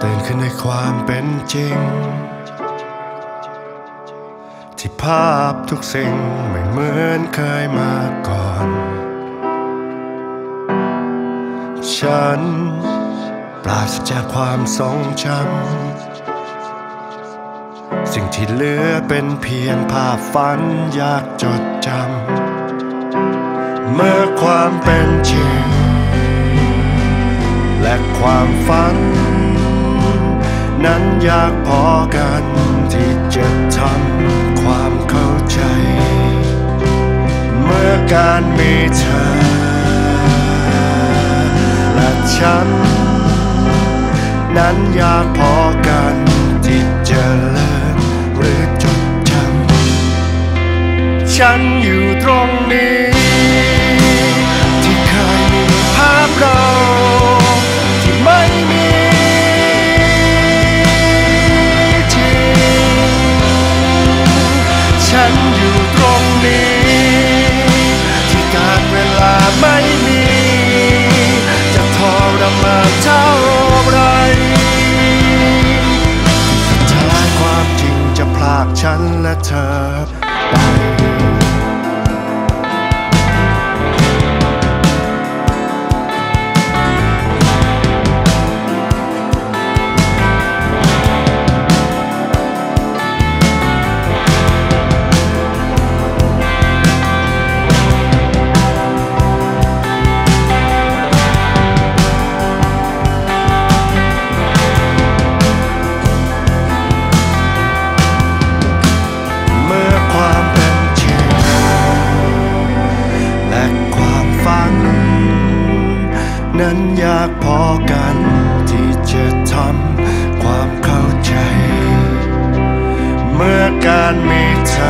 ตื่นขึ้นในความเป็นจริงที่ภาพทุกสิ่งไม่เหมือนเคยมาก่อนฉันปราศจากความทรงจำสิ่งที่เหลือเป็นเพียงภาพฝันอยากจดจำเมื่อความเป็นจริงและความฝันนั้นอยากพอกันที่จะทำความเข้าใจเมื่อการมีเธอและฉันนั้นอยากพอกันที่จะเลิกหรือจดจำฉันอยู่ตรงนี้ที่เคยมีภาพเราที่ไม่มีจริงฉันอยู่ตรงนี้ที่การเวลาไม่มีจะทรมานเท่าไรสุดท้ายความจริงจะพลากฉันและเธอไปนั้นอยากพอกันที่จะทำความเข้าใจเมื่อการมีเธอ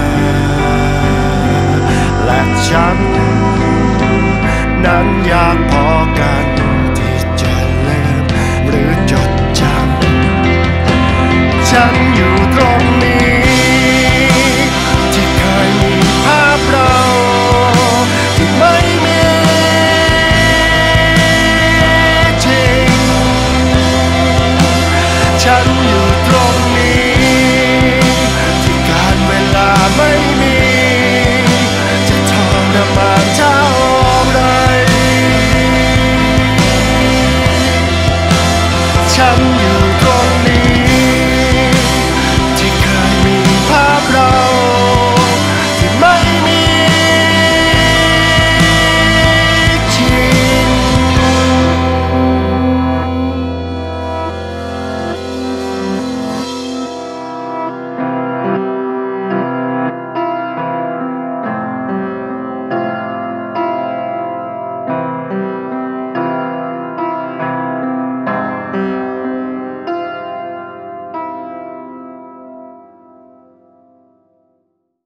และฉันนั้นอยากพอกันที่จะลืมหรือจดจำฉันอยู่ตรงนี้ที่เคยมีภาพเราที่ไม่มีฉันอยู่